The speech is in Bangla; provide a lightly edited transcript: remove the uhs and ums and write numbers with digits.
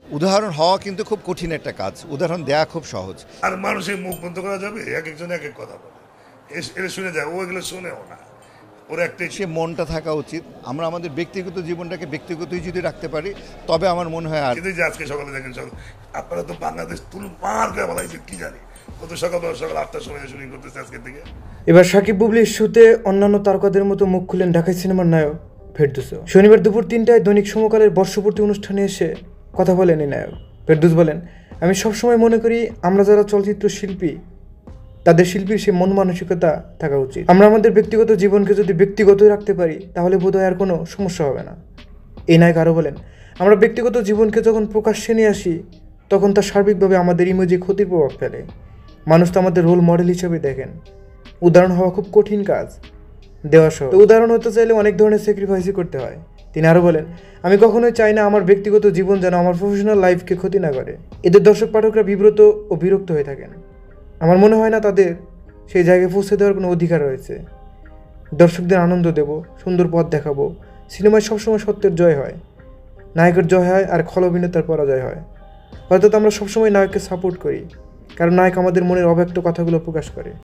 উদাহরণ হওয়া কিন্তু খুব কঠিন একটা কাজ, উদাহরণ দেওয়া খুব সহজ। আর মানুষের মুখ বন্ধ করা যাবে? এক একজন এক এক কথা বলে, এটা শুনে যায়, ও এগুলো শুনেও না। ওর একটাই সে মনটা থাকা উচিত। আমরা আমাদের ব্যক্তিগত জীবনটাকে ব্যক্তিগতই যদি রাখতে পারি তবে আমার মনে হয়। আর যে আজকে সকালে দেখেন, আপনারা তো বাংলাদেশ তুলপার করে বলাইছে, কি জানি কত সকাল 8টার সময় শুটিং করতেছে আজকের দিকে। এবার সাকিব বুবলি ইস্যুতে অন্যান্য তারকাদের মতো মুখ খুলেন ঢাকাই সিনেমার নায়ক ফেরদৌসও। শনিবার দুপুর 3টায় দৈনিক সমকালের বর্ষপূর্তি অনুষ্ঠানে এসে কথা বলেন এই নায়ক। ফেরদৌস বলেন, আমি সবসময় মনে করি আমরা যারা চলচ্চিত্র শিল্পী তাদের শিল্পীর সে মন মানসিকতা থাকা উচিত। আমরা আমাদের ব্যক্তিগত জীবনকে যদি ব্যক্তিগতই রাখতে পারি তাহলে বোধহয় আর কোনো সমস্যা হবে না। এই নায়ক আরও বলেন, আমরা ব্যক্তিগত জীবনকে যখন প্রকাশ্যে নিয়ে আসি তখন তা সার্বিকভাবে আমাদের ইমেজে ক্ষতির প্রভাব ফেলে। মানুষ তো আমাদের রোল মডেল হিসেবে দেখেন। উদাহরণ হওয়া খুব কঠিন কাজ, দেওয়া সহ। তো উদাহরণ হতে চাইলে অনেক ধরনের স্যাক্রিফাইসই করতে হয়। তিনি আরও বলেন, আমি কখনোই চাই না আমার ব্যক্তিগত জীবন যেন আমার প্রফেশনাল লাইফকে ক্ষতি না করে। এদের দর্শক পাঠকরা বিব্রত ও বিরক্ত হয়ে থাকেন। আমার মনে হয় না তাদের সেই জায়গায় পৌঁছে দেওয়ার কোনো অধিকার রয়েছে। দর্শকদের আনন্দ দেব, সুন্দর পথ দেখাবো। সিনেমায় সবসময় সত্যের জয় হয়, নায়কের জয় হয়, আর খল অভিনেতার পরাজয় হয়। অর্থাৎ আমরা সবসময় নায়ককে সাপোর্ট করি, কারণ নায়ক আমাদের মনের অব্যক্ত কথাগুলো প্রকাশ করে।